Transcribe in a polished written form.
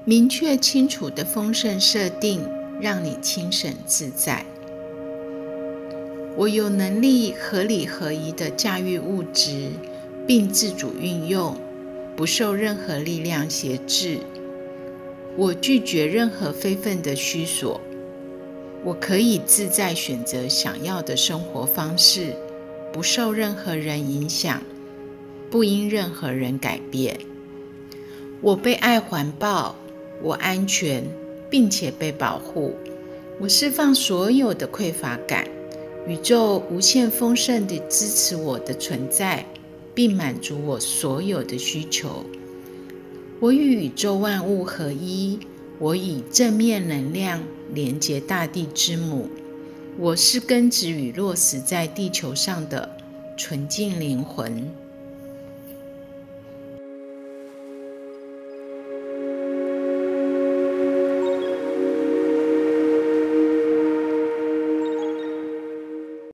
明确清楚的丰盛设定，让你轻省自在。我有能力合理合宜地驾驭物质，并自主运用，不受任何力量挟制。我拒绝任何非分的虚索。我可以自在选择想要的生活方式，不受任何人影响，不因任何人改变。我被爱环抱，我安全，并且被保护。我释放所有的匮乏感。宇宙无限丰盛地支持我的存在，并满足我所有的需求。我与宇宙万物合一，我以正面能量连接大地之母。我是根植与落实在地球上的纯净灵魂。